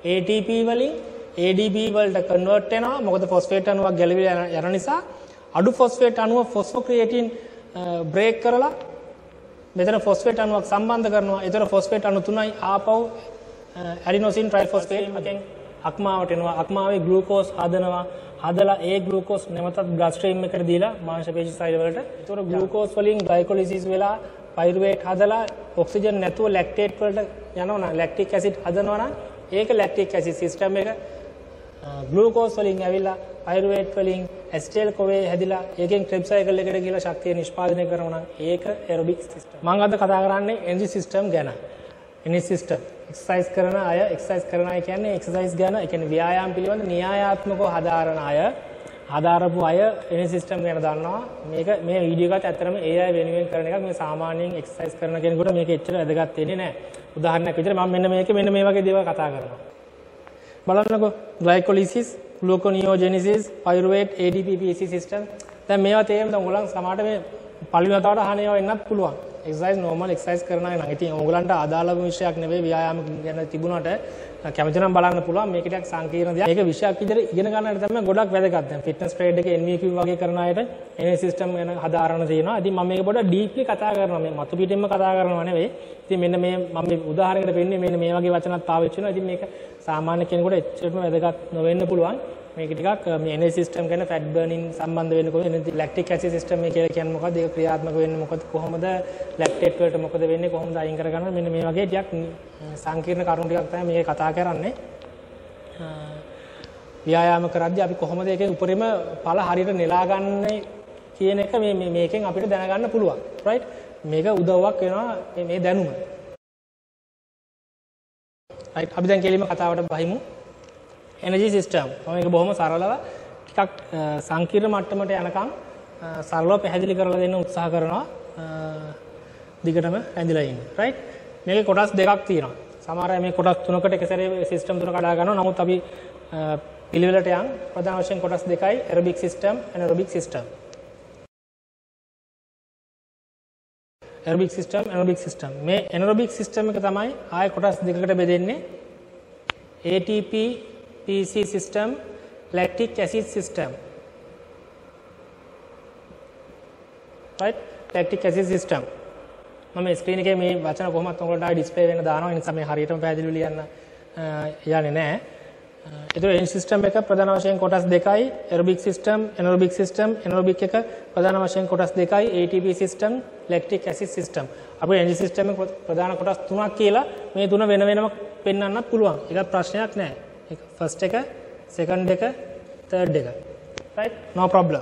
ATP වලින් ADP වලට convert වෙනවා. මොකද ෆොස්ෆේට් අණුවක් ගැලවිලා යන නිසා අඩු ෆොස්ෆේට් අණුව ෆොස්ෆෝක්‍රියේටින් බ්‍රේක් කරලා මෙතන ෆොස්ෆේට් අණුවක් සම්බන්ධ කරනවා. ඒතර ෆොස්ෆේට් අණු තුනයි ආපහු ඇඩිනෝසින් ට්‍රයිෆොස්ෆේට් එකෙන් අක්මාවට එනවා. අක්මාවේ ග්ලූකෝස් හදනවා. හදලා ඒ ග්ලූකෝස් නැවතත් බ්ලඩ් ස්ට්‍රීම් එකට දීලා මාංශ පේශි සෛල වලට. ඒතර ග්ලූකෝස් වලින් ග්ලයිකොලිසිස් වෙලා පයිරුවේට් හදලා ඔක්සිජන් නැතුව ලැක්ටේට් වලට යනවා නම් ලැක්ටික් ඇසිඩ් හදනවා නම් ඒක ලැක්ටික් ඇසිඩ් සිස්ටම් එක ග්ලූකෝස් වලින් ඇවිල්ලා පයිරුවේට් වලින් ඇසිටයිල් කොවේ හැදිලා ඒකෙන් ක්‍රෙබ්ස් සයිකල් එකට ගිහලා ශක්තිය නිෂ්පාදනය කරනවා නම් ඒක ඇරොබික් සිස්ටම්. මම අද කතා කරන්නේ එනර්ජි සිස්ටම් ගැන. එනර්ජි සිස්ටම් එක්සර්සයිස් කරන අය එක්සර්සයිස් කරන අය කියන්නේ එක්සර්සයිස් ගැන ඒ කියන්නේ ව්‍යායාම පිළිබඳ න්‍යායාත්මකව හදාරන අය හදාරපු අය එනර්ජි සිස්ටම් ගැන දන්නවා. මේක මේ වීඩියෝ එකත් ඇත්තටම ඒ අය වෙනුවෙන් කරන එකක්. මේ සාමාන්‍යයෙන් එක්සර්සයිස් කරන කෙනෙකුට මේක එච්චර වැදගත් වෙන්නේ නැහැ. උදාහරණයක් විදිහට මම මෙන්න මේ වගේ දේවල් කතා කරනවා. බලන්නකෝ ග්ලයිකොලිසිස් gluconeogenesis pyruvate ADP PC system දැන් මේවා තේරෙන්න උගලන් සමහරට මේ පළවෙනි වතාවට අහන ඒවා වෙන්නත් පුළුවන් එක්සර්සයිස් normal එක්සර්සයිස් කරන අය නම් ඉතින් ඕගලන්ට අදාළම විෂයක් නෙවෙයි ව්‍යායාම ගැන තිබුණාට කැමති නම් බලන්න පුළුවන් මේක ටිකක් සංකීර්ණ දෙයක් මේක විෂයක් විදිහට ඉගෙන ගන්නට තමයි ගොඩක් වැදගත් දැන් ෆිට්නස් ට්‍රේඩ් එකේ NVQ වගේ කරන අයට එනර්ජි සිස්ටම් ගැන හදාරන තියෙනවා ඉතින් මම මේක පොඩ්ඩක් ඩීප්ලි කතා කරනවා මේ මතු පිටින්ම කතා කරනවා නෙවෙයි ඉතින් මෙන්න මේ මම මේ උදාහරණයකට වෙන්නේ මෙන්න මේ වගේ වචනත් පාවිච්චි කරනවා ඉතින් මේක සාමාන්‍ය කෙනෙකුට එච්චරම වැදගත් නොවෙන්න පුළුවන් මේක ටිකක් මේ එනර්ජි සිස්ටම් ගැන ෆැට් බර්නින් සම්බන්ධ වෙන්නේ කොහොමද එනර්ජි ලැක්ටික් ඇසිඩ් සිස්ටම් එක කියලා කියන්නේ මොකක්ද ඒක ක්‍රියාත්මක වෙන්නේ මොකද කොහොමද ලැක්ටේට් වලට මොකද වෙන්නේ කොහොමද අයින් කරගන්නද මෙන්න මේ වගේ ටිකක් සංකීර්ණ කරුණු ටිකක් තමයි මේක කතා කරන්නේ ව්‍යායාම කරද්දී අපි කොහොමද ඒකේ උපරිම ඵල හරියට නෙලා ගන්න කියන එක මේකෙන් අපිට දැනගන්න පුළුවන් රයිට් මේක උදව්වක් වෙනවා මේ දැනුම රයිට් අපි දැන් කෙලින්ම කතාවට බහිමු එනර්ජි සිස්ටම් මම මේක බොහොම සරලව ටිකක් සංකීර්ණ මට්ටමට යනකම් සරලව පැහැදිලි කරලා දෙන්න උත්සාහ කරනවා දිගටම ඇඳිලා ඉන්න රයිට් මේකේ කොටස් දෙකක් තියෙනවා සමහර අය මේ කොටස් තුනකට එක සැරේ සිස්ටම් තුන කඩා ගන්නවා නමුත් අපි පිළිවෙලට යන් ප්‍රධාන වශයෙන් කොටස් දෙකයි aerobic system anaerobic system aerobic system anaerobic system මේ ඇනරොබික් සිස්ටම් එක තමයි ආයේ කොටස් දෙකකට බෙදෙන්නේ ATP PC system, lactic acid system, right? Lactic acid system. මම ස්ක්‍රීන් එකේ මේ වචන කොහොමද ඔයගොල්ලන්ට ආයි ඩිස්ප්ලේ වෙන්න දානවා. ඒ නිසා මේ හරියටම පැහැදිලිව ලියන්න යන්නේ නැහැ. ඒතර එනර්ජි සිස්ටම් එක ප්‍රධාන වශයෙන් කොටස් දෙකයි. aerobic system, anaerobic system, anaerobic එක ප්‍රධාන වශයෙන් කොටස් දෙකයි. ATP system, lactic acid system. අපේ එනර්ජි සිස්ටම් එක ප්‍රධාන කොටස් තුනක් කියලා මේ තුන වෙන වෙනම පෙන්වන්නත් පුළුවන්. ඒක ප්‍රශ්නයක් නැහැ. First එක, second එක, third එක. Right? No problem.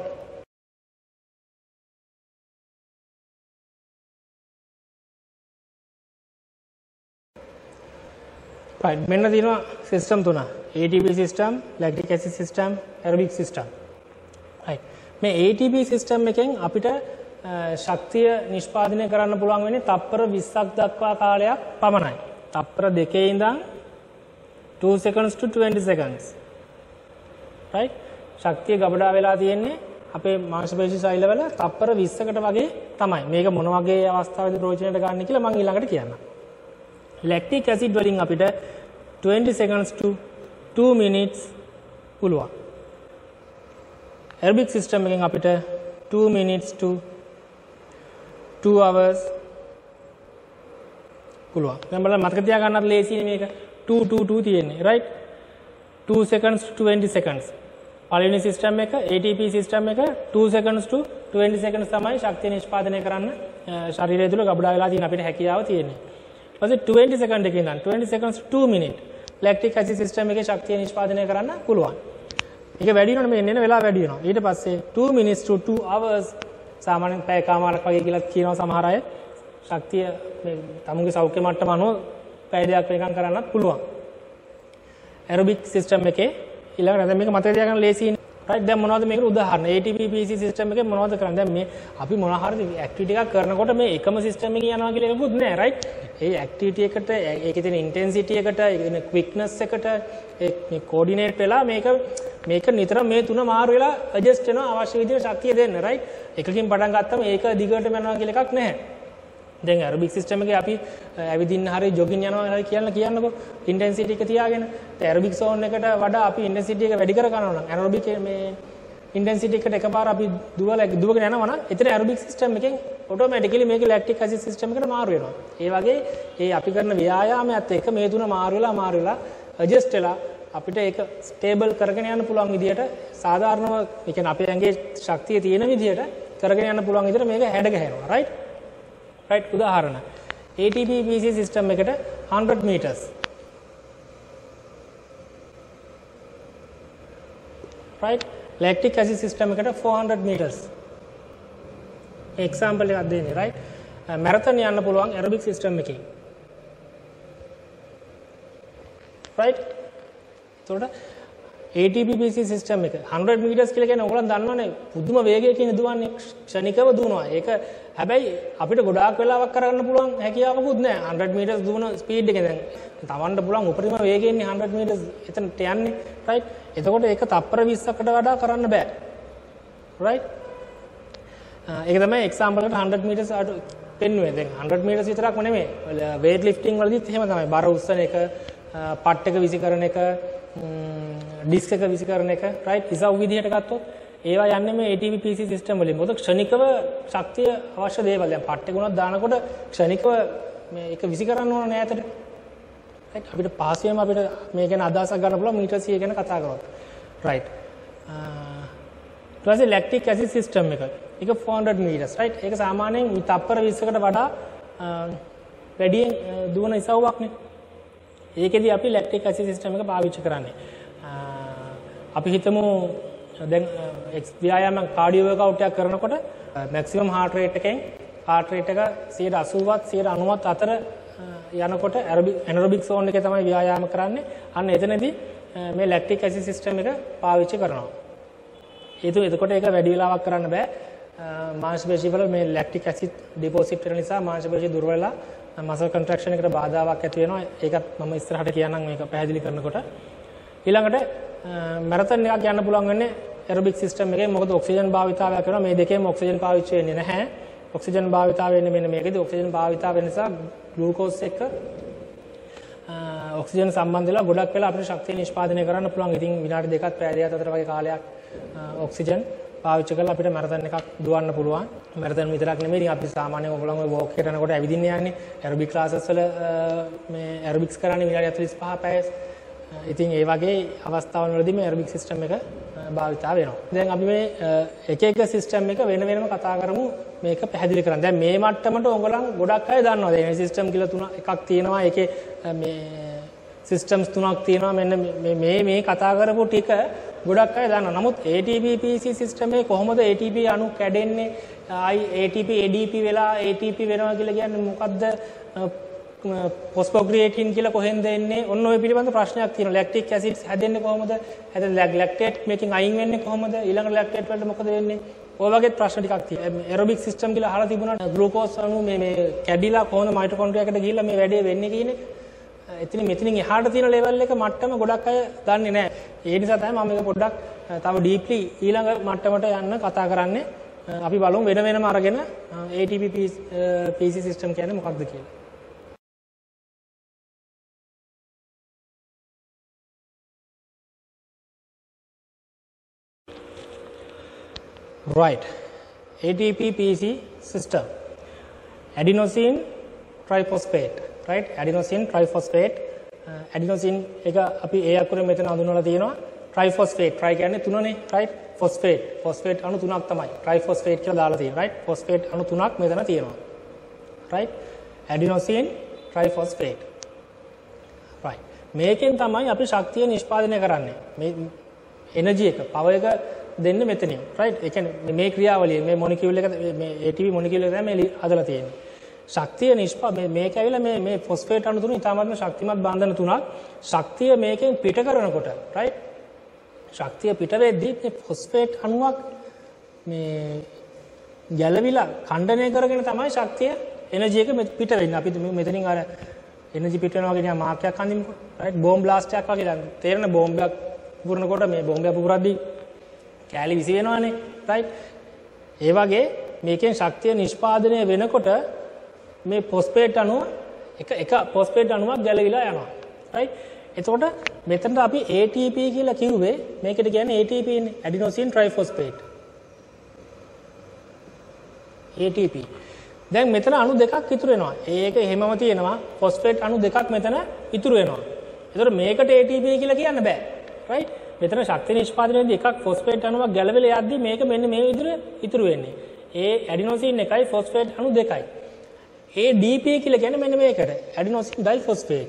Right. මෙන්න තියෙනවා සිස්ටම් තුන. ATP system, lactic acid system, aerobic system. Right. මේ ATP system එකෙන් අපිට ශක්තිය නිෂ්පාදනය කරන්න පුළුවන් වෙන්නේ තප්පර 20ක් දක්වා කාලයක් පමණයි. තප්පර 2 ඉඳන් 2 seconds to 20 seconds right ශක්තිය ගබඩා වෙලා තියෙන්නේ අපේ මාංශපේශි සෛලවල තප්පර 20කට වගේ තමයි මේක මොන වගේ අවස්ථාවකදී ප්‍රයෝජනයට ගන්න කියලා මම ඊළඟට කියන්නම් ලැක්ටික් ඇසිඩ් වලින් අපිට 20 seconds to 2 minutes පුළුවන් ඇරොබික් සිස්ටම් එකෙන් අපිට 2 minutes to 2 hours පුළුවන් දැන් බලන්න මතක තියාගන්නත් ලේසියි මේක 2 තියෙන්නේ right 2 seconds to 20 seconds පළවෙනි සිස්ටම් එක ATP සිස්ටම් එක 2 seconds to 20 seconds තමයි ශක්තිය නිෂ්පාදනය කරන්න ශරීරය තුළ ගබඩා වෙලා තියෙන අපිට හැකියාව තියෙන්නේ ඊපස්සේ 20 second එකකින් ඉඳන් 20 seconds to 2 minute lactic acid system එකේ ශක්තිය නිෂ්පාදනය කරන්න පුළුවන් ඒක වැඩි වෙනවනේ මේ එන්න වෙලාව වැඩි වෙනවා ඊට පස්සේ 2 minutes to 2 hours සාමාන්‍යයෙන් පැය කමාරක් වගේ කියලා කියනවා සමහර අය ශක්තිය මේ තමුන්ගේ සෞඛ්‍ය මට්ටම අනුව පැය දෙකක් වෙනකම් කරන්නත් පුළුවන්. ඇරොබික් සිස්ටම් එකේ ඊළඟට දැන් මේක මතක තියාගන්න ලේසියිනේ. රයිට් දැන් මොනවද මේකට උදාහරණ ATP PC සිස්ටම් එකේ මොනවද කරන්නේ? දැන් මේ අපි මොන හරිද ඇක්ටිවිටි එකක් කරනකොට මේ එකම සිස්ටම් එකේ යනවා කියලා එකකුත් නෑ රයිට්. ඒ ඇක්ටිවිටි එකට ඒකේ තියෙන ඉන්ටෙන්සිටි එකට ඒකේ තියෙන ක්වික්නස් එකට මේ කෝඩිනේට් වෙලා මේක නිතර මේ තුන මාරු වෙලා ඇඩ්ජස්ට් වෙනවා අවශ්‍ය විදිහට ශක්තිය දෙන්න රයිට්. එකකින් පටන් ගත්තම ඒක දිගටම යනවා කියලා එකක් නැහැ. දැන් ඇරොබික් සිස්ටම් එකේ අපි ඇවිදින්න හරි ජොගින් යනවා හරි කියන්නකෝ ඉන්ටෙන්සිටි එක තියාගෙන. දැන් ඇරොබික් සෝන් එකට වඩා අපි ඉන්ටෙන්සිටි එක වැඩි කර ගන්නවා නම් ඇරොබික් මේ ඉන්ටෙන්සිටි එකට එකපාර අපි දුවගෙන යනවා නම් එතන ඇරොබික් සිස්ටම් එකෙන් ඔටෝමැටිකලි මේක ලැක්ටික් ඇසිඩ් සිස්ටම් එකට මාරු වෙනවා. ඒ වගේ ඒ අපි කරන ව්‍යායාමයත් එක්ක මේ තුන මාරු වෙලා ඇඩ්ජස්ට් වෙලා අපිට ඒක ස්ටේබල් කරගෙන යන්න පුළුවන් විදියට සාධාරණව ඒ කියන්නේ අපේ ඇඟේ ශක්තිය තියෙන විදියට කරගෙන යන්න පුළුවන් විදියට මේක හැඩ ගැහෙනවා. right උදාහරණ ATP PC සිස්ටම් එකට 100 meters right lactic acid system එකට 400 meters එක්සැම්පල් එකක් දෙන්නේ right මැරතන් යන්න පුළුවන් ඇරොබික් සිස්ටම් එකකින් right එතකොට ATP PC සිස්ටම් එක 100 meters කියලා කියන්නේ ඔයගොල්ලෝ දන්නවනේ පුදුම වේගයකින් දුවන්නේ ක්ෂණිකව දුවනවා. ඒක හැබැයි අපිට ගොඩාක් වෙලාවක් කරගන්න පුළුවන් හැකියාවකුත් නැහැ. 100 meters දුවන ස්පීඩ් එක දැන් තවන්න පුළුවන් උපරිම වේගයෙන් 100 meters එතනට යන්නේ right. එතකොට ඒක තප්පර 20කට වඩා කරන්න බෑ. right. ඒක තමයි එක්සැම්පල් එකට 100 meters පෙන්නුවේ. දැන් 100 meters විතරක්ම නෙමෙයි. weight lifting වලදීත් එහෙම තමයි. බර උස්සන එක, පට් එක විසි කරන එක, ඩිස්ක් එක විසි කරන එක right ඉසව් විදිහට ගත්තොත් ඒවා යන්නේ මේ ATP PC සිස්ටම් වලින්. මොකද ක්ෂණිකව ශක්තිය අවශ්‍ය දේවල්. දැන් පට් එක උනත් දානකොට ක්ෂණිකව මේ එක විසි කරන්න ඕන නෑ ඇතට. right අපිට පහසුවෙන්ම අපිට මේ ගැන අදහසක් ගන්න පුළුවන් මීටර් 100 ගැන කතා කරොත්. right ඊට පස්සේ ලැක්ටික් ඇසිඩ් සිස්ටම් එක. ඒක 400 meters right. ඒක සාමාන්‍යයෙන් තප්පර 20කට වඩා වැඩියෙන් දුවන ඉසව්වක් නේ. ඒකෙදි අපි ලැක්ටික් ඇසිඩ් සිස්ටම් එක පාවිච්චි කරන්නේ. අපි හිතමු දැන් ව්‍යායාම කාඩියෝ වර්ක්අවුට් එකක් කරනකොට මැක්සිමම් හાર્ට් රේට් එකෙන් හાર્ට් රේට් එක 180ත් 190ත් අතර යනකොට ඇනරොබික් සෝන් එකේ තමයි ව්‍යායාම කරන්නේ. අන්න එතනදී මේ ලැක්ටික් ඇසිඩ් සිස්ටම් එක පාවිච්චි කරනවා. එතකොට ඒක වැඩි වෙලාවක් කරන්න බෑ. මාංශ පේශි වල මේ ලැක්ටික් ඇසිඩ් ඩිපොසිට් වෙන නිසා මාංශ පේශි දුර්වල වෙලා මසල් කන්ට්‍රැක්ෂන් එකට බාධාවක් ඇති වෙනවා. ඒකත් මම ඉස්සරහට කියන්නම් මේක පැහැදිලි කරනකොට. ඊළඟට මැරතන් එකක් යන්න පුළුවන් වෙන්නේ ඇරොබික් සිස්ටම් එකේ. මොකද ඔක්සිජන් භාවිතාවයක් කරනවා. මේ දෙකේම ඔක්සිජන් පාවිච්චි වෙන්නේ නැහැ. ඔක්සිජන් භාවිතාව වෙන්නේ මෙන්න මේකේදී. ඔක්සිජන් භාවිතාව වෙන නිසා ග්ලූකෝස් එක්ක ඔක්සිජන් සම්බන්ධ වෙලා ගොඩක් වෙලා අපිට ශක්තිය නිෂ්පාදනය කරන්න පුළුවන්. ඉතින් විනාඩි දෙකක් පැය දෙකක් අතර වගේ කාලයක් ඔක්සිජන් පාවිච්චි කරලා අපිට මැරතන් එකක් දුවන්න පුළුවන්. මැරතන් විතරක් නෙමෙයි ඉතින් අපි සාමාන්‍යයෙන් ඔයගොල්ලෝ ඔය වෝක් එකට යනකොට ඇවිදින්න යන්නේ ඇරොබික් ක්ලාසස් වල මේ ඇරොබික්ස් කරන්නේ විනාඩි 45 පැය. ඉතින් ඒ වගේ අවස්ථාවන් වලදී මේ ඇරොබික් සිස්ටම් එක භාවිතා වෙනවා. දැන් අපි මේ එක එක සිස්ටම් එක වෙන වෙනම කතා කරමු මේක පැහැදිලි කරන්න. දැන් මේ මට්ටමට ඔයගොල්ලන් ගොඩක් අය දන්නවා. දැන් මේ සිස්ටම් කියලා තුන එකක් තියෙනවා. ඒකේ මේ සිස්ටම්ස් තුනක් තියෙනවා. මෙන්න මේ කතා කරපු ටික ගොඩක් අය දන්නවා. නමුත් ATP PC සිස්ටම් එකේ කොහොමද ATP අණු කැඩෙන්නේ? ATP ADP වෙලා ATP වෙනවා කියලා කියන්නේ මොකද්ද? ෆොස්ෆෝක්‍රියේටින් කියලා කොහෙන්ද එන්නේ? ඔන්න ඔය පිළිබඳ ප්‍රශ්නයක් තියෙනවා. ලැක්ටික් ඇසිඩ් හැදෙන්නේ කොහොමද? ලැක්ටේට් මේකෙන් අයින් වෙන්නේ කොහොමද? ඊළඟ ලැක්ටේට් වලට මොකද වෙන්නේ? ඔය වගේ ප්‍රශ්න ටිකක් තියෙනවා. ඇරොබික් සිස්ටම් කියලා අහලා තිබුණා ග්ලූකෝස් අණු මේ කැඩිලා කොහොමද මයිටොකොන්ඩ්‍රියාකට ගිහිල්ලා මේ වැඩේ වෙන්නේ කියන එක. මෙතනින් එහාට තියෙන ලෙවල් එක මට්ටම ගොඩක් අය දන්නේ නැහැ. ඒ නිසා තමයි මම මේක පොඩ්ඩක් තව ඩීප්ලි ඊළඟ මට්ටමට යන්න කතා කරන්නේ. අපි බලමු වෙන වෙනම අරගෙන ATP PC සිස්ටම් කියන්නේ මොකක්ද කියලා. Right. ATP PC system. Adenosine triphosphate. Right. Adenosine triphosphate. Adenosine එක අපි ඒ අකුරෙන් මෙතන හඳුන්වලා තියෙනවා. Triphosphate. Tri කියන්නේ තුනනේ. Right. Phosphate. Phosphate අණු තුනක් තමයි. Triphosphate කියලා දාලා තියෙනවා. Right. Phosphate අණු තුනක් මෙතන තියෙනවා. Right. Adenosine triphosphate. Right. මේකෙන් තමයි අපි ශක්තිය නිෂ්පාදනය කරන්නේ. මේ එනර්ජි එක, පවර් එක දෙන්නේ මෙතනින්. right ඒ කියන්නේ මේ ක්‍රියාවලිය මේ මොලිකියුල් එක මේ ATP මොලිකියුල් එක තමයි මේ හදලා තියෙන්නේ. ශක්තිය මේක ඇවිල්ලා මේ ෆොස්ෆේට් අණු තුන ඉතාමත්ම ශක්තිමත් බන්ධන තුනක්. ශක්තිය මේකෙන් පිට කරනකොට right ශක්තිය පිට වෙද්දී මේ ෆොස්ෆේට් අණුවක් මේ ගැලවිලා ඛණ්ඩනය කරගෙන තමයි ශක්තිය එනර්ජි එක පිට වෙන්නේ. අපි මෙතනින් අර එනර්ජි පිට වෙනවා කියන මාක්කයක් අඳිමුකෝ. right බෝම්බ් බ්ලාස්ට් එකක් වගේ දැන් තේරෙන බෝම්බයක් පුරනකොට මේ බෝම්බය පුරද්දී කෑලි විසි වෙනවානේ. right ඒ වගේ මේකෙන් ශක්තිය නිෂ්පාදනය වෙනකොට මේ ෆොස්ෆේට් අණුව එක ෆොස්ෆේට් අණුවක් ගැලවිලා යනවා. right? එතකොට මෙතනට අපි ATP කියලා කිව්වේ මේකට කියන්නේ ATP නේ ඇඩිනෝසින් ට්‍රයිෆොස්ෆේට්. ATP. දැන් මෙතන අණු දෙකක් ඉතුරු වෙනවා. ඒක එහෙමම තියෙනවා. ෆොස්ෆේට් අණු දෙකක් මෙතන ඉතුරු වෙනවා. එතකොට මේකට ATP කියලා කියන්න බෑ. right? මෙතන ශක්තිය නිෂ්පාදනයේදී එකක් ෆොස්ෆේට් අණුවක් ගැලවිලා යද්දි මේක මෙන්න මේ විදිහට ඉතුරු වෙන්නේ. ඒ ඇඩිනෝසින් එකයි ෆොස්ෆේට් අණු දෙකයි. ADP කියලා කියන්නේ මෙන්න මේකට ඇඩිනෝසින් ඩයිෆොස්ෆේට්.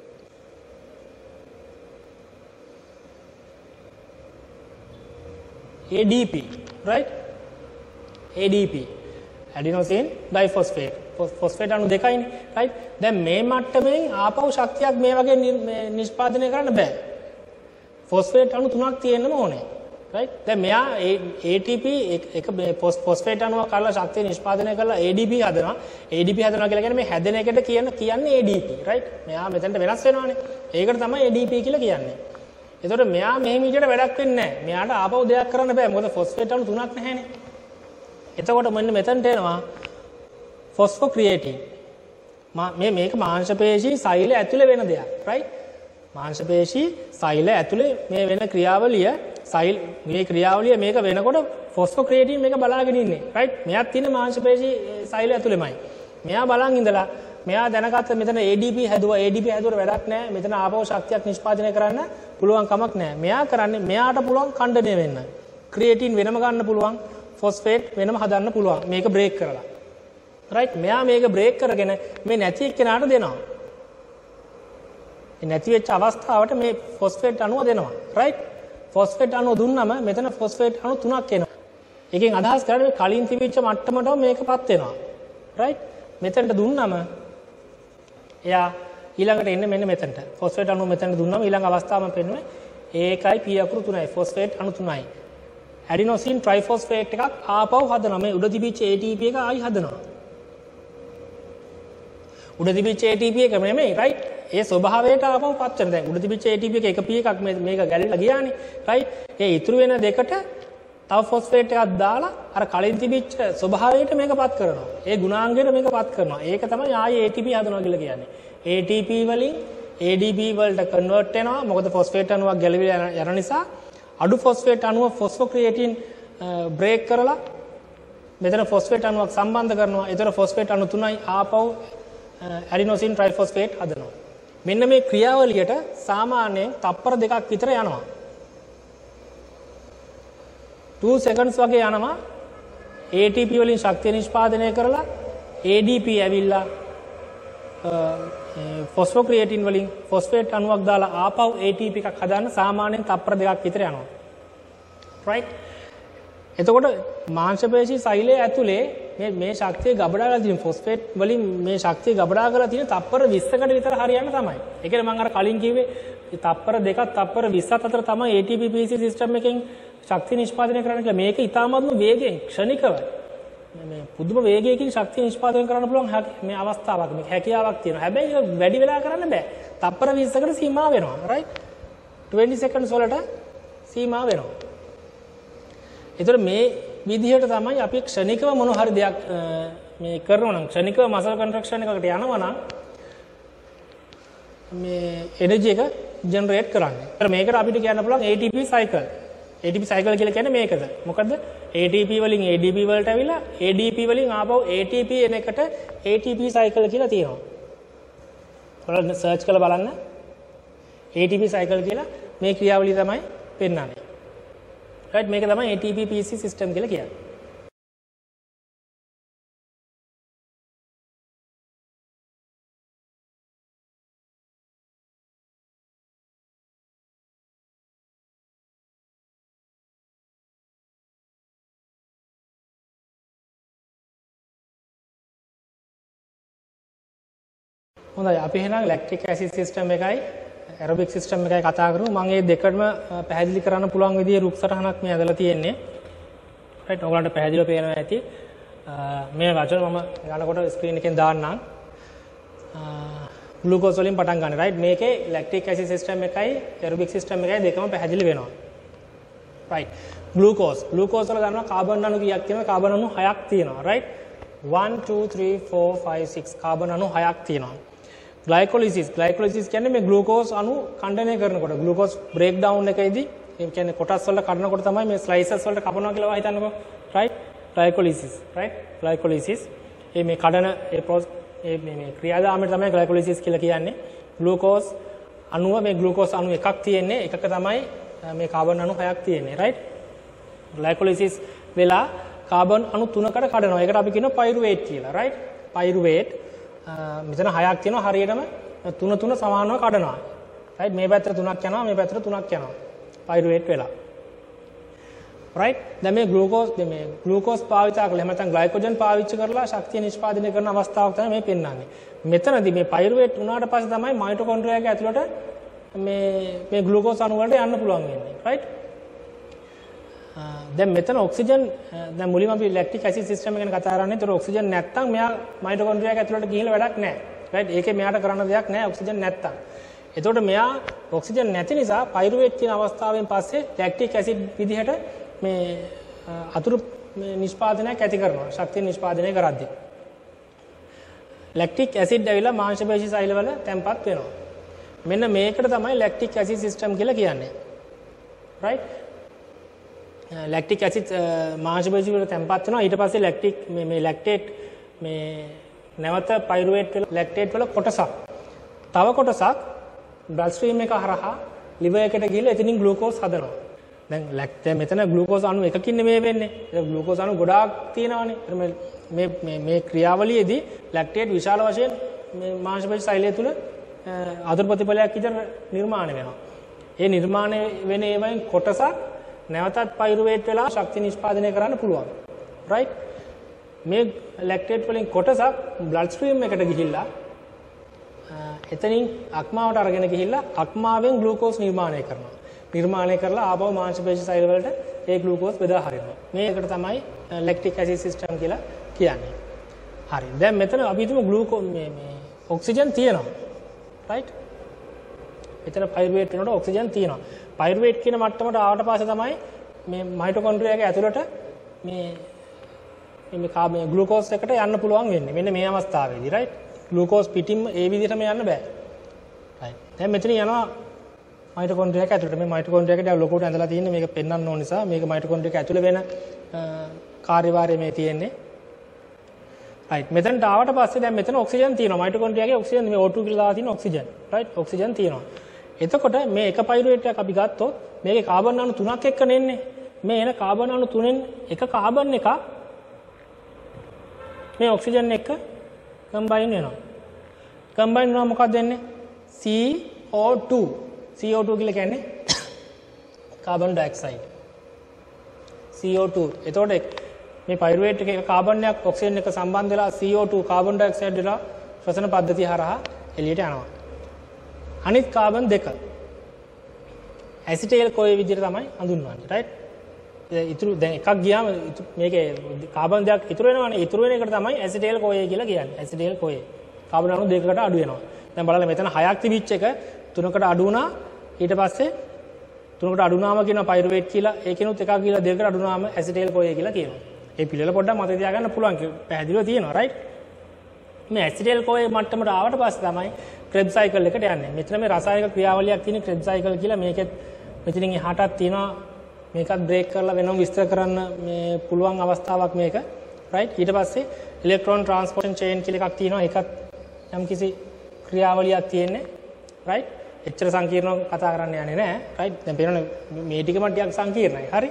ADP, right? ADP, adenosine diphosphate. Phosphate අණු දෙකයිනේ, right? දැන් මේ මට්ටමෙන් ආපහු ශක්තියක් මේ වගේ නිෂ්පාදනය කරන්න බෑ. phosphate අණු තුනක් තියෙන්නම ඕනේ, right? දැන් මෙයා ATP එක phosphate අණුවක් කරලා ශක්තිය නිෂ්පාදනය කරලා ADP හදනවා. ADP හදනවා කියලා කියන්නේ මේ හැදෙන එකට කියන්නේ ADP, right? මෙයා මෙතනට වෙනස් වෙනවානේ. ඒකට තමයි ADP කියලා කියන්නේ. එතකොට මෙයා මේ විදිහට වැඩක් වෙන්නේ නැහැ. මෙයාට ආපහු දෙයක් කරන්න බෑ. මොකද ෆොස්ෆේට් අණු තුනක් නැහැනේ. එතකොට මෙන්න මෙතනට එනවා ෆොස්ෆොක්‍රියේටින්. මේක මාංශ පේශී සෛල ඇතුලේ වෙන දෙයක්. right? මාංශ පේශී සෛල ඇතුලේ මේ වෙන ක්‍රියාවලිය මේ ක්‍රියාවලිය මේක වෙනකොට ෆොස්ෆොක්‍රියේටින් මේක බලාගෙන ඉන්නේ. right? මෙයාත් තියෙන මාංශ පේශී සෛල ඇතුලේමයි. මෙයා බලන් ඉඳලා මෙයා දැනගත්ත මෙතන ADP හැදුවා. ADP හැදුවට වැඩක් නැහැ. මෙතන ආපහු ශක්තියක් නිෂ්පාදනය කරන්න පුළුවන් කමක් නැහැ. මෙයා කරන්නේ මෙයාට පුළුවන් ඛණ්ඩනය වෙන්න. ක්‍රියේටින් වෙනම ගන්න පුළුවන්. ෆොස්ෆේට් වෙනම හදන්න පුළුවන්. මේක බ්‍රේක් කරලා. right? මෙයා මේක බ්‍රේක් කරගෙන මේ නැති එක්කෙනාට දෙනවා. මේ නැති වෙච්ච අවස්ථාවට මේ ෆොස්ෆේට් අණුව දෙනවා. right? ෆොස්ෆේට් අණුව දුන්නම මෙතන ෆොස්ෆේට් අණු තුනක් එනවා. එකෙන් අදහස් කරන්නේ මේ කලින් තිබිච්ච මට්ටමටම මේකපත් වෙනවා. right? මෙතනට දුන්නම එයා ඊළඟට එන්නේ මෙන්න මෙතනට. ෆොස්ෆේට් අණුව මෙතනට දුන්නම ඊළඟ අවස්ථාවම පෙන්වන්නේ ඒකයි P අකුරු 3යි ෆොස්ෆේට් අණු 3යි. ඇඩිනෝසින් ට්‍රයිෆොස්ෆේට් එකක් ආපහු හදනවා. මේ උඩ තිබිච්ච ATP එක ආයි හදනවා. උඩ තිබිච්ච ATP එක නෙමෙයි, right? ඒ ස්වභාවයට ආපහු පත් වෙන. දැන් උඩ තිබිච්ච ATP එක P එකක් මේක ගැලිලා ගියානේ, right? ඒ ඉතුරු වෙන දෙකට තව ෆොස්ෆේට් එකක් දාලා අර කලින් තිබිච්ච ස්වභාවයට මේකපත් කරනවා. ඒ ගුණාංගයට මේකපත් කරනවා. ඒක තමයි ආයේ ATP හදනවා කියලා කියන්නේ. ATP වලින් ADP වලට කන්වර්ට් වෙනවා. මොකද ෆොස්ෆේට් අණුවක් ගැලවිලා යන නිසා අඩු ෆොස්ෆේට් අණුව ෆොස්ෆොක්‍රියේටින් බ්‍රේක් කරලා මෙතන ෆොස්ෆේට් අණුවක් සම්බන්ධ කරනවා. ඒතර ෆොස්ෆේට් අණු තුනයි ආපහු ඇඩිනෝසින් ට්‍රයිෆොස්ෆේට් හදනවා. මෙන්න මේ ක්‍රියාවලියට සාමාන්‍යයෙන් තප්පර දෙකක් විතර යනවා. 2 seconds වගේ යනවා. ATP වලින් ශක්තිය නිෂ්පාදනය කරලා ADP ඇවිල්ලා ෆොස්ෆොක්‍රියේටින් වලින් ෆොස්ෆේට් අණුවක් දාලා ආපහු ATP එකක් හදන්න සාමාන්‍යයෙන් තප්පර දෙකක් විතර යනවා. right? එතකොට මාංශ පේශී සෛලයේ ඇතුලේ මේ ශක්තිය ගබඩාලා තියෙන ෆොස්ෆේට් වලින් මේ ශක්තිය ගබඩා කරලා තියෙන තප්පර 20කට විතර හරියන්න තමයි. ඒ කියන්නේ මම අර කලින් කිව්වේ තප්පර දෙකක් තප්පර 20ක් අතර තමයි ATP PC සිස්ටම් එකෙන් ශක්තිය නිෂ්පාදනය කරන්න කියලා. මේක ඉතාමත්ම වේගයෙන් ක්ෂණිකව මේ පුදුම වේගයකින් ශක්තිය නිෂ්පාදනය කරන්න පුළුවන් මේ අවස්ථාවක්. මේක හැකියාවක් තියෙනවා. හැබැයි ඒක වැඩි වෙලා කරන්න බෑ. තප්පර 20කට සීමා වෙනවා. right? 20 seconds වලට සීමා වෙනවා. ඒතර මේ විදිහට තමයි අපි ක්ෂණිකව මොන හරි දෙයක් මේ කරනවා නම් ක්ෂණිකව මසල් කන්ට්‍රැක්ෂන් එකකට යනවා නම් මේ එනර්ජි එක ජෙනරේට් කරන්නේ. ඒතර මේකට අපිට කියන්න පුළුවන් ATP cycle. ATP cycle කියලා කියන්නේ මේකද? මොකද්ද? ATP වලින් ADP වලට ඇවිල්ලා ADP වලින් ආපහු ATP එන එකට ATP cycle කියලා තියෙනවා. ඔයාලා සර්ච් කරලා බලන්න. ATP cycle කියලා මේ ක්‍රියාවලිය තමයි පෙන්වන්නේ. right? මේක තමයි ATP PC system කියලා කියන්නේ. හොඳයි අපි එහෙනම් ලැක්ටික් ඇසිඩ් සිස්ටම් එකයි ඇරොබික් සිස්ටම් එකයි කතා කරමු. මම මේ දෙකම පැහැදිලි කරන්න පුළුවන් විදිහේ රූප සටහනක් මේ ඇදලා තියෙන්නේ. රයිට් ඔයගලන්ට පැහැදිලිව පේනවා ඇති. මේ වචන මම යනකොට ස්ක්‍රීන් එකෙන් දාන්නම්. ග්ලූකෝස් වලින් පටන් ගන්න. රයිට් මේකේ ලැක්ටික් ඇසිඩ් සිස්ටම් එකයි ඇරොබික් සිස්ටම් එකයි දෙකම පැහැදිලි වෙනවා. රයිට් ග්ලූකෝස් වල ගන්නවා කාබන් අණු කීයක් තියෙනවද? කාබන් අණු 6ක් තියෙනවා. රයිට් 1 2 3 4 5 6 කාබන් අණු 6ක් තියෙනවා. ග්ලයිකොලිසිස් කියන්නේ මේ ග්ලූකෝස් අණු කණ්ඩනය කරනකොට ග්ලූකෝස් බ්‍රේක් ඩවුන් එකේදී ඒ කියන්නේ කොටස් වලට කඩනකොට තමයි මේ ස්ලයිසස් වලට කපනවා කියලා හිතන්නකෝ. රයිට්? ග්ලයිකොලිසිස් මේ කඩන මේ ක්‍රියාදාමයට තමයි ග්ලයිකොලිසිස් කියලා කියන්නේ. ග්ලූකෝස් අණුව මේ ග්ලූකෝස් අණු එකක් තියෙන්නේ. එකක තමයි මේ කාබන් අණු 6ක් තියෙන්නේ. රයිට්? ග්ලයිකොලිසිස් වෙලා කාබන් අණු 3කට කඩනවා. ඒකට අපි කියනවා පයිරුවේට් කියලා. රයිට්? පයිරුවේට් මෙතන 6ක් තියෙනවා. හරියටම 3 සමානව කඩනවා. රයිට්? මේ පැත්තට 3ක් යනවා, මේ පැත්තට 3ක් යනවා. පයිරුවේට් වෙලා. රයිට්? දැන් මේ ග්ලූකෝස් පාවිච්චි කරලා එහෙම නැත්නම් ග්ලයිකෝජන් පාවිච්චි කරලා ශක්තිය නිෂ්පාදනය කරන අවස්ථාවක් තමයි මේ පෙන්වන්නේ. මෙතනදී මේ පයිරුවේට් වුණාට පස්සේ තමයි මයිටොකොන්ඩ්‍රියාගේ ඇතුළට මේ ග්ලූකෝස් අණු වලට යන්න පුළුවන් වෙන්නේ. රයිට්? දැන් මෙතන ඔක්සිජන් දැන් මුලින්ම අපි ලැක්ටික් ඇසිඩ් සිස්ටම් එක ගැන කතා කරන්නේ. ඒතර ඔක්සිජන් නැත්තම් මෙයා මයිටොකොන්ඩ්‍රියාගේ ඇතුළට ගිහිල්ලා වැඩක් නැහැ. රයිට්? ඒකේ මෙයාට කරන්න දෙයක් නැහැ ඔක්සිජන් නැත්තම්. එතකොට මෙයා ඔක්සිජන් නැති නිසා පයිරුවේට් කියන අවස්ථාවෙන් පස්සේ ලැක්ටික් ඇසිඩ් විදිහට මේ අතුරු නිෂ්පාදනයක් ඇති කරනවා. ශක්තිය නිෂ්පාදනය කරද්දී. ලැක්ටික් ඇසිඩ් ඇවිල්ලා මාංශපේශී සෛලවල තැම්පත් වෙනවා. මෙන්න මේකට තමයි ලැක්ටික් ඇසිඩ් සිස්ටම් කියලා කියන්නේ. රයිට්? ලැක්ටික් ඇසිඩ් මාංශපේශී වල තැම්පත් වෙනවා. ඊට පස්සේ ලැක්ටික් මේ ලැක්ටේට් මේ නැවත පයිරුවේට් වල ලැක්ටේට් වල කොටසක්. තව කොටසක් බ්ලඩ් ස්ට්‍රීම් එක හරහා liver එකට ගිහිල්ලා එතනින් ග්ලූකෝස් හදනවා. දැන් මෙතන ග්ලූකෝස් අණු එකකින් නෙමෙයි වෙන්නේ. ඒක ග්ලූකෝස් අණු ගොඩාක් තියෙනවානේ. මේ ක්‍රියාවලියේදී ලැක්ටේට් විශාල වශයෙන් මේ මාංශපේශී සෛලය තුල ආධාර ප්‍රතිඵලයක් විතර නිර්මාණය වෙනවා. ඒ නිර්මාණය වෙන ඒවායින් කොටසක් නැවතත් පයිරුවේට් වෙලා ශක්තිය නිෂ්පාදනය කරන්න පුළුවන්. රයිට්? මේ ලැක්ටේට් වලින් කොටසක් බ්ලඩ් ස්ට්‍රීම් එකට ගිහිල්ලා එතනින් අක්මාවට අරගෙන ගිහිල්ලා අක්මාවෙන් ග්ලූකෝස් නිර්මාණය කරනවා. නිර්මාණය කරලා ආපහු මාංශපේශී සෛල වලට ඒ ග්ලූකෝස් බෙදා හරිනවා. මේකට තමයි ලැක්ටික් ඇසිඩ් සිස්ටම් කියලා කියන්නේ. හරි. දැන් මෙතන අපි හිතමු මේ ඔක්සිජන් තියෙනවා. රයිට්? මෙතන පයිරුවේට් වෙනකොට ඔක්සිජන් තියෙනවා. පයිරුවේට් කියන මට්ටමට ආවට පස්සේ තමයි මේ මයිටොකොන්ඩ්‍රියාගේ ඇතුළට මේ ග්ලූකෝස් එකට යන්න පුළුවන් වෙන්නේ. මෙන්න මේ අවස්ථාවේදී. රයිට්? ග්ලූකෝස් පිටින්ම ඒ විදිහටම යන්න බෑ. රයිට්? දැන් මෙතන යනවා මයිටොකොන්ඩ්‍රියාක ඇතුළට. මේ මයිටොකොන්ඩ්‍රියාක දැන් ලොකෝට ඇඳලා තියෙන්නේ මේක පෙන්වන්න ඕන නිසා මේක මයිටොකොන්ඩ්‍රියාක ඇතුළේ වෙන කාර්යභාරය මේ තියෙන්නේ. රයිට්? මෙතනට ආවට පස්සේ දැන් මෙතන ඔක්සිජන් තියෙනවා. මයිටොකොන්ඩ්‍රියාගේ ඔක්සිජන් මේ O2 කියලා දාලා තියෙන ඔක්සිජන්. රයිට්? ඔක්සිජන් තියෙනවා. එතකොට මේ එක පයිරුවේට් එකක් අපි ගත්තොත් මේකේ කාබන් අණු 3ක් එක්ක නෙන්නේ. මේ එන කාබන් අණු 3න් එක කාබන් එකක් මේ ඔක්සිජන් එක්ක කම්බයින් වෙනවා. කම්බයින් වුණා මොකක්ද වෙන්නේ? CO2. CO2 කියලා කියන්නේ කාබන් ඩයොක්සයිඩ්. CO2. එතකොට මේ පයිරුවේට් එකේ කාබන් එකක් ඔක්සිජන් එක සම්බන්ධ වෙලා CO2 කාබන් ඩයොක්සයිඩ් වෙලා ශ්වසන පද්ධතිය හරහා එළියට යනවා. අනිත් කාබන් දෙක ඇසිටේල් කෝයේ විදිහට තමයි හඳුන්වන්නේ. රයිට්? ඉතුරු දැන් එකක් ගියාම මේකේ කාබන් දෙකක් ඉතුරු වෙනවනේ. ඉතුරු වෙන එකට තමයි ඇසිටේල් කෝයේ කියලා කියන්නේ. ඇසිටේල් කෝයේ. කාබන් අණු දෙකකට අඩු වෙනවා. දැන් බලන්න මෙතන 6ක් තිබිච්ච එක 3කට අඩු වුණා. ඊට පස්සේ 3කට අඩු වුණාම කියනවා පයිරුවේට් කියලා. ඒකිනුත් එකක් කියලා 2කට අඩු වුණාම ඇසිටේල් කෝයේ කියලා කියනවා. මේ පිළිවෙල පොඩ්ඩක් මතක තියාගන්න පුළුවන්. පැහැදිලිව තියෙනවා. රයිට්? මේ ඇසිටේල් කෝයේ මට්ටමට ආවට පස්සේ තමයි ක්‍රෙබ්ස් සයිකල් එකට යන්නේ. මෙතන මේ රසායනික ක්‍රියාවලියක් තියෙන ක්‍රෙබ්ස් සයිකල් කියලා මේකෙත් මෙතනින් එහාටත් තියෙනවා. මේකත් බ්‍රේක් කරලා වෙනම විස්තර කරන්න මේ පුළුවන් අවස්ථාවක් මේක. රයිට්? ඊට පස්සේ ඉලෙක්ට්‍රෝන ට්‍රාන්ස්පෝර්ටේෂන් චේන් කියලා එකක් තියෙනවා. ඒකත් යම්කිසි ක්‍රියාවලියක් තියෙන්නේ. රයිට්? එච්චර සංකීර්ණව කතා කරන්න යන්නේ නැහැ. රයිට්? දැන් පේනවනේ මේ ටිකම ටිකක් සංකීර්ණයි. හරි?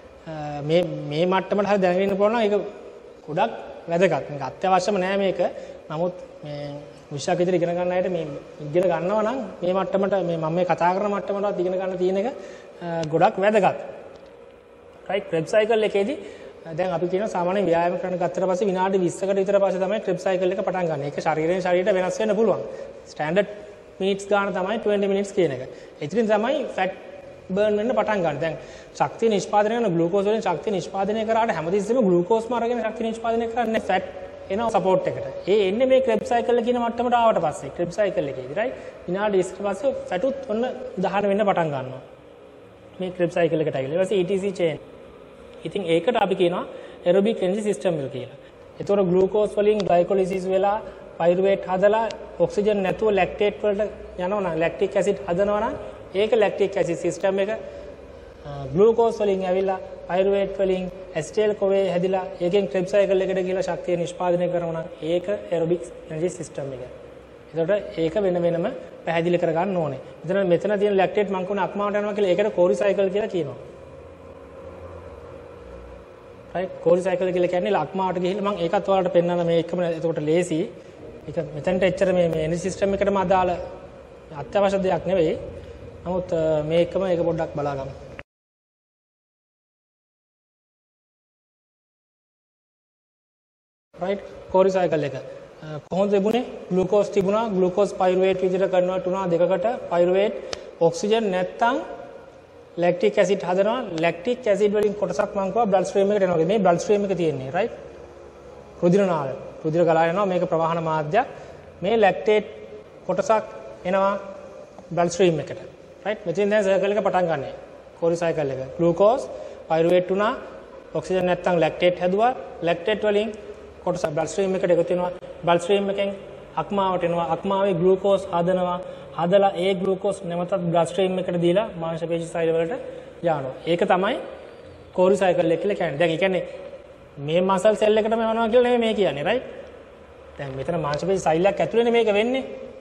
මේ මට්ටමට හරි දැනගෙන ඉන්න පුළුවන් නම් ඒක ගොඩක් වැදගත්. මේක අත්‍යවශ්‍යම නෑ මේක. නමුත් මේ විශ්යක් විතර ඉගෙන ගන්න අයට මේ ඉගෙන ගන්නවා නම් මේ මට්ටමට මේ මම මේ කතා කරන මට්ටමටවත් ඉගෙන ගන්න තියෙන එක ගොඩක් වැදගත්. රයිට්? ක්‍රෙබ්ස් සයිකල් එකේදී දැන් අපි කියන සාමාන්‍ය ව්‍යායාම කරන ගත්තට පස්සේ විනාඩි 20කට විතර පස්සේ තමයි ක්‍රෙබ්ස් සයිකල් එක පටන් ගන්න. ඒක ශරීරයෙන් ශරීරයට වෙනස් වෙන්න පුළුවන්. ස්ටෑන්ඩඩ් මිනිට්ස් ගන්න තමයි 20 මිනිට්ස් කියන එක. එතනින් තමයි ෆැට් බර්න් වෙන්න පටන් ගන්න. දැන් ශක්තිය නිෂ්පාදනය කරන ග්ලූකෝස් වලින් ශක්තිය නිෂ්පාදනය කරාට හැමතිස්සෙම ග්ලූකෝස්ම අරගෙන ශක්තිය නිෂ්පාදනය කරන්නේ ෆැට් එනවා සපෝට් එකට. ඒ එන්නේ මේ ක්‍රෙබ්ස් සයිකල් කියන මට්ටමට ආවට පස්සේ. ක්‍රෙබ්ස් සයිකල් එකේදී රයිට්? විනාඩි 20කට පස්සේ ෆැටුත් ඔන්න දහන වෙන්න පටන් ගන්නවා. මේ ක්‍රෙබ්ස් සයිකල් එකට ඇවිල්ලා. ඊට පස්සේ ETC චේන්. ඉතින් ඒකට අපි කියනවා ඇරොබික් එනර්ජි සිස්ටම් එක කියලා. ඒතකොට ග්ලූකෝස් වලින් ග්ලයිකොලිසිස් වෙලා පයිරුවේට් හදලා ඔක්සිජන් නැතුව ලැක්ටේට් වලට යනවා නම් ලැක්ටික් ඇසිඩ් හදනවා නම් ඒක ලැක්ටික් ඇසිඩ් සිස්ටම් එක. ග්ලූකෝස් වලින් ඇවිල්ලා පයිරුවේට් වලින් ඇසිටයිල් කොවේ හැදිලා ඒකෙන් ක්‍රෙබ් සයිකල් එකට ගිහලා ශක්තිය නිෂ්පාදනය කරනවා නම් ඒක ඇරොබික් එනර්ජි සිස්ටම් එක. ඒතකොට ඒක වෙන වෙනම පැහැදිලි කරගන්න ඕනේ. මෙතන තියෙන ලැක්ටේට් මං කියන අක්මාවට යනවා කියලා ඒකට කෝරි සයිකල් කියලා කියනවා. රයිට් කෝරි සයිකල් කියලා කියන්නේ අක්මාවට ගිහිල්ලා මං ඒකත් ඔයාලට පෙන්නන්න මේ එකම එතකොට ලේසි. ඒක මෙතනට එච්චර මේ එනර්ජි සිස්ටම් එකටම අදාළ අත්‍යවශ්‍ය දෙයක් නෙවෙයි. නමුත් මේකම ඒක පොඩ්ඩක් බලාගමු. රයිට් කෝරි සයිකල් එක කොහොමද තිබුණේ? ග්ලූකෝස් තිබුණා, ග්ලූකෝස් පයිරුවේට් විදිහට කන්වර්ට් වුණා දෙකකට. පයිරුවේට් ඔක්සිජන් නැත්තම් ලැක්ටික් ඇසිඩ් හදනවා. ලැක්ටික් ඇසිඩ් වලින් කොටසක් මං කිව්වා බ්ලඩ් ස්ට්‍රීම් එකට එනවා. මේ බ්ලඩ් ස්ට්‍රීම් එක තියෙන්නේ රයිට් රුධිර නාල. රුධිර ගලා යනවා. මේක ප්‍රවාහන මාධ්‍යයක්. මේ ලැක්ටේට් කොටසක් එනවා බ්ලඩ් ස්ට්‍රීම් එකට. රයිට් මෙතෙන් දැන් සර්කල් එක පටන් ගන්නනේ. කෝරි සයිකල් එක. ග්ලූකෝස් පයිරුවේට් වුණා. ඔක්සිජන් නැත්තම් ලැක්ටේට් හැදුවා. ලැක්ටේට් වලින් කොටස බ්ලඩ් ස්ට්‍රීම් එකට එකතු වෙනවා. බ්ලඩ් ස්ට්‍රීම් එකෙන් අක්මාවට එනවා. අක්මාවේ ග්ලූකෝස් හදනවා. හදලා ඒ ග්ලූකෝස් නැවතත් බ්ලඩ් ස්ට්‍රීම් එකට දීලා මාංශ පේශි සෛල වලට යනවා. ඒක තමයි කෝරි සයිකල් එක කියලා කියන්නේ. දැන් ඒ කියන්නේ මේ මසල් සෙල් එකටම යනවා කියලා නෙමෙයි මේ කියන්නේ රයිට්. දැන් මෙතන මාංශ පේශි සෛලයක් ඇතුළේනේ මේක වෙන්නේ.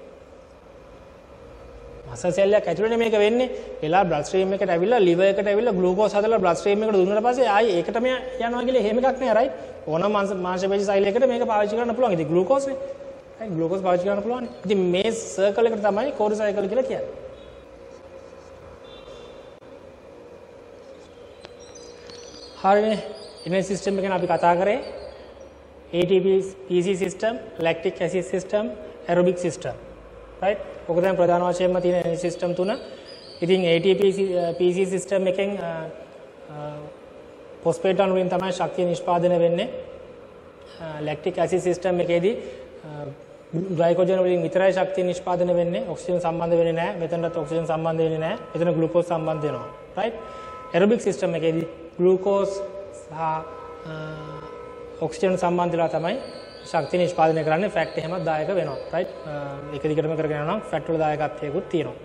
මසල් සෙල් එකක් ඇතුළේනේ මේක වෙන්නේ. එලා බ්ලඩ් ස්ට්‍රීම් එකට ඇවිල්ලා liver එකට ඇවිල්ලා ග්ලූකෝස් හදලා බ්ලඩ් ස්ට්‍රීම් එකට දුන්නාට පස්සේ ආයි ඒකටම යනවා කියලා එහෙම එකක් නෑ රයිට්. ඕනම මාංශ පේශි සෛලයකට මේක පාවිච්චි කරන්න පුළුවන්. ඉතින් ග්ලූකෝස්නේ. රයිට් ග්ලූකෝස් පාවිච්චි කරන්න පුළුවන්. ඉතින් මේ සර්කල් එකට තමයි කෝරි සයිකල් කියලා කියන්නේ. හරිනේ. එනර්ජි සිස්ටම් එක ගැන අපි කතා කරේ. ATP PC system, lactic acid system, aerobic system. Right. ඔක තමයි ප්‍රධාන වශයෙන්ම තියෙන එනර්ජි සිස්ටම් තුන. ඉතින් ATP PC සිස්ටම් එකෙන් ෆොස්ෆේට් අණු වලින් තමයි ශක්තිය නිෂ්පාදනය වෙන්නේ. ලැක්ටික් ඇසිඩ් සිස්ටම් එකේදී ග්ලයිකෝජන් වලින් විතරයි ශක්තිය නිෂ්පාදනය වෙන්නේ. ඔක්සිජන් සම්බන්ධ වෙන්නේ නැහැ. මෙතනට ඔක්සිජන් සම්බන්ධ වෙන්නේ නැහැ. මෙතන ග්ලූකෝස් සම්බන්ධ වෙනවා. රයිට්. ඇරොබික් සිස්ටම් එකේදී ග්ලූකෝස් සහ ඔක්සිජන් සම්බන්ධ වෙලා තමයි ශක්තිය නිෂ්පාදනය කරන්නේ. ෆැට් එහෙමත් දායක වෙනවා. රයිට්. ඒක දිගටම කරගෙන යනවා නම් ෆැට් වල දායකත්වයකුත් තියෙනවා.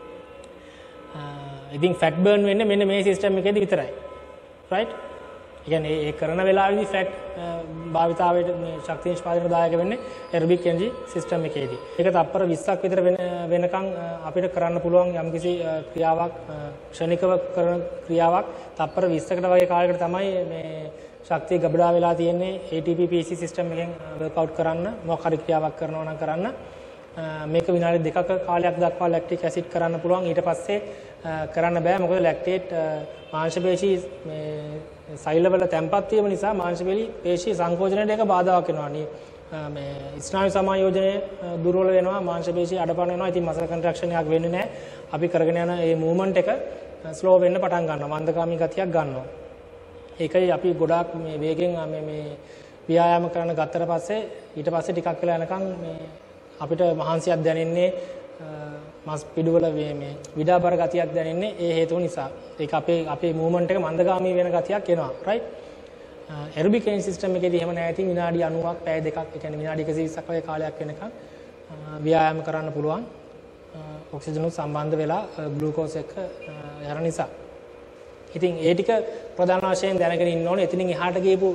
ඉතින් ෆැට් බර්න් වෙන්නේ මෙන්න මේ සිස්ටම් එකේදී විතරයි. රයිට්. ඒ කියන්නේ ඒ කරන වෙලාවේදී ෆැට් භාවිතාවයට මේ ශක්තිය නිෂ්පාදනයට දායක වෙන්නේ ඇරොබික් එනර්ජි සිස්ටම් එකේදී. ඒක තත්පර 20ක් විතර වෙනකන් අපිට කරන්න පුළුවන් යම්කිසි ක්‍රියාවක් ක්ෂණිකව කරන ක්‍රියාවක් තත්පර 20කට වගේ කාලයකට තමයි මේ ශක්තිය ගබඩා වෙලා තියෙන්නේ ATP PC සිස්ටම් එකෙන් වර්ක්අවුට් කරන්න මොකක් හරි ක්‍රියාවක් කරනවා නම් කරන්න. මේක විනාඩි 2ක කාලයක් දක්වා ලැක්ටික් ඇසිඩ් කරන්න පුළුවන්. ඊට පස්සේ කරන්න බෑ. මොකද ලැක්ටේට් මාංශ පේශි මේ සෛලවල තැම්පත් වීම නිසා මාංශ පේශි සංකෝචනයට ඒක බාධාවක් වෙනවා. මේ ස්නායු සමායෝජනය දුර්වල වෙනවා. මාංශ පේශි අඩපණ වෙනවා. ඉතින් මසල් කන්ට්‍රැක්ෂන් එකක් වෙන්නේ නැහැ. අපි කරගෙන යන මේ මූවමන්ට් එක ස්ලෝ වෙන්න පටන් ගන්නවා. මන්දගාමී ගතියක් ගන්නවා. ඒකයි අපි ගොඩාක් මේ වේගෙන් මේ ව්‍යායාම කරන ගත්තට පස්සේ ඊට පස්සේ ටිකක් වෙලා යනකම් මේ අපිට මහන්සියක් දැනෙන්නේ මස් පිඩුවල මේ විඩාබර ගතියක් දැනෙන්නේ ඒ හේතුව නිසා. ඒක අපේ මූවමන්ට් එක මන්දගාමී වෙන ගතියක් එනවා. රයිට්. ඇරොබික් එනර්ජි සිස්ටම් එකේදී එහෙම නැහැ. ඉතින් විනාඩි 90ක් පැය දෙකක් ඒ කියන්නේ විනාඩි 120ක් වගේ කාලයක් වෙනකම් ව්‍යායාම කරන්න පුළුවන්. ඔක්සිජන් සම්බන්ධ වෙලා ග්ලූකෝස් එක යන නිසා. ඉතින් ඒ ටික ප්‍රධාන වශයෙන් දැනගෙන ඉන්න ඕනේ. එතනින් එහාට ගියපු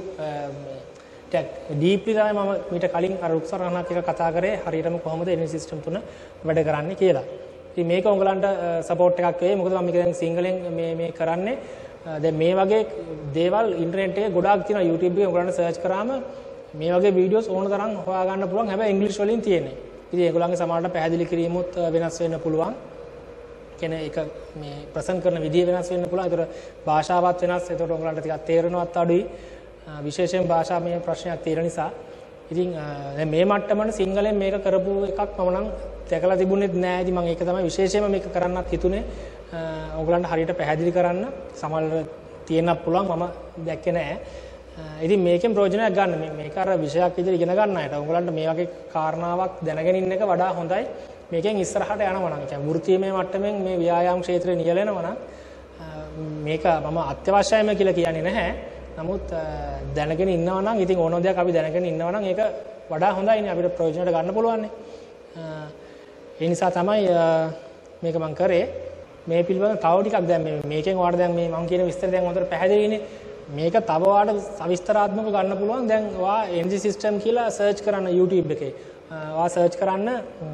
ඩීප්ලි තමයි මම මීට කලින් අර රුක්සරණත් එක කතා කරේ හරියටම කොහොමද එනර්ජි සිස්ටම් තුන වැඩ කරන්නේ කියලා. ඉතින් මේක උඹලන්ට සපෝට් එකක් වෙයි. මොකද මම මේක දැන් සිංහලෙන් මේ කරන්නේ. දැන් මේ වගේ දේවල් ඉන්ටර්නෙට් එකේ ගොඩාක් තියෙනවා. YouTube එකේ උඹලන්ට සර්ච් කරාම මේ වගේ වීඩියෝස් ඕන තරම් හොයා ගන්න පුළුවන්. හැබැයි ඉංග්‍රීසි වලින් තියෙන්නේ. ඉතින් ඒගොල්ලන්ගේ සමහරට පැහැදිලි කිරීමුත් වෙනස් වෙන්න පුළුවන්. කියන්නේ ඒක මේ ප්‍රසන්ට් කරන විදිය වෙනස් වෙන්න පුළුවන්. ඒතර භාෂාවත් වෙනස්. ඒතකොට උඹලන්ට ටිකක් තේරෙනවත් අඩුයි. විශේෂයෙන් භාෂාමය ප්‍රශ්නයක් තියෙන නිසා. ඉතින් දැන් මේ මට්ටමන සිංහලෙන් මේක කරපු එකක් මම නම් දැකලා තිබුණෙත් නෑ. ඉතින් මම ඒක තමයි විශේෂයෙන්ම මේක කරන්නත් හිතුනේ. ඕගලන්ට හරියට පැහැදිලි කරන්න සමහරවල් තියෙන්නත් පුළුවන්. මම දැක්කේ නෑ. ඉතින් මේකෙන් ප්‍රයෝජනයක් ගන්න. මේක අර විෂයක් විදිහට ඉගෙන ගන්න අයට ඕගලන්ට මේ වගේ කාරණාවක් දැනගෙන ඉන්න එක වඩා හොඳයි. මේකෙන් ඉස්සරහට යනවා නම් කියන්නේ වෘත්තීයමය මට්ටමින් මේ ව්‍යායාම ක්ෂේත්‍රේ නියැලෙනවා නම් මේක මම අත්‍යවශ්‍යයිම කියලා කියන්නේ නැහැ. නමුත් දැනගෙන ඉන්නවා නම් ඉතින් ඕනම දෙයක් අපි දැනගෙන ඉන්නවා නම් ඒක වඩා හොඳයිනේ අපිට ප්‍රයෝජනට ගන්න පුළුවන්නේ. ඒ නිසා තමයි මේක මම කරේ. මේ පිළිබඳව තව ටිකක් දැන් මේකෙන් ඔයාලට දැන් මේ මම කියන විස්තර දැන් හොඳට පැහැදිලිනේ. මේක තව ඔයාලට සවිස්තරාත්මකව ගන්න පුළුවන්. දැන් ඔයා energy system කියලා search කරන්න YouTube එකේ. ඔයා search කරන්න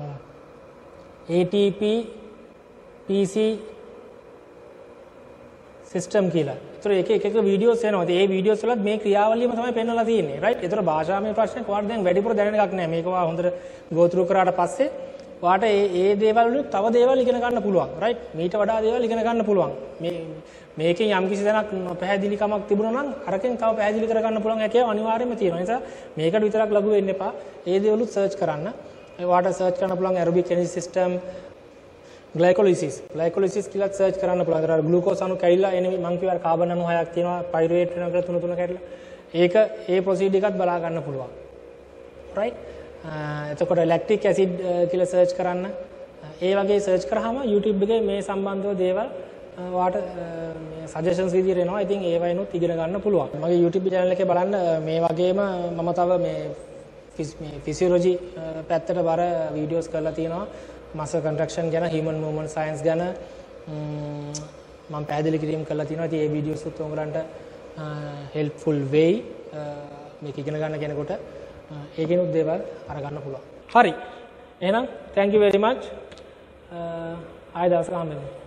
ATP PC සිස්ටම් කියලා. ඒතර එක වීඩියෝස් එනවා. ඒ වීඩියෝස් වලත් මේ ක්‍රියාවලියම තමයි පෙන්වලා තියෙන්නේ. රයිට්. ඒතර භාෂාමය ප්‍රශ්නයක් ඔයාලට දැන් වැඩිපුර දැනෙන එකක් නෑ. මේක ඔයා හොඳට go through කරාට පස්සේ ඔයාට ඒ දේවල් වලින් තව දේවල් ඉගෙන ගන්න පුළුවන්. රයිට්. මීට වඩා දේවල් ඉගෙන ගන්න පුළුවන්. මේකෙන් යම් කිසි දැනක් පැහැදිලිකමක් තිබුණා නම් අරකින් තව පැහැදිලි කර ගන්න පුළුවන් හැකියාව අනිවාර්යයෙන්ම තියෙනවා. ඒ නිසා මේකට විතරක් ලඟු වෙන්න එපා. ඒ දේවලුත් සර්ච් කරන්න. ඔයාට සර්ච් කරන්න පුළුවන් aerobic energy system glycolysis කියලා සර්ච් කරන්න පුළුවන්. අර ග්ලූකෝස් අණු කැඩිලා එනේ මං කියවර කාබන් අණු 6ක් තියෙනවා පයිරුවේට් වෙනවා කියලා 3 කැඩිලා. ඒක ඒ ප්‍රොසීඩ් එකත් බලා ගන්න පුළුවන්. රයිට්. එතකොට ලැක්ටික් ඇසිඩ් කියලා සර්ච් කරන්න. ඒ වගේ සර්ච් කරාම YouTube එකේ මේ සම්බන්ධව දේවල් ඔයාට මේ සජෙෂන්ස් විදියට එනවා. ඉතින් ඒ වයින්ොත් ඉගෙන ගන්න පුළුවන්. මගේ YouTube channel එකේ බලන්න මේ වගේම මම තව මේ ෆිසියොලොජි පැත්තට බර වීඩියෝස් කරලා තියෙනවා. muscle contraction ගැන, human movement science ගැන මම පැහැදිලි කිරීම කරලා තියෙනවා. ඉතින් මේ වීඩියෝස් උත් උඹලන්ට helpful වෙයි. මේක ඉගෙන ගන්න කෙනෙකුට ඒකිනුත් දේවල් අරගන්න පුළුවන්. හරි. එහෙනම් thank you very much. ආයෙ දවසක හම්බෙමු.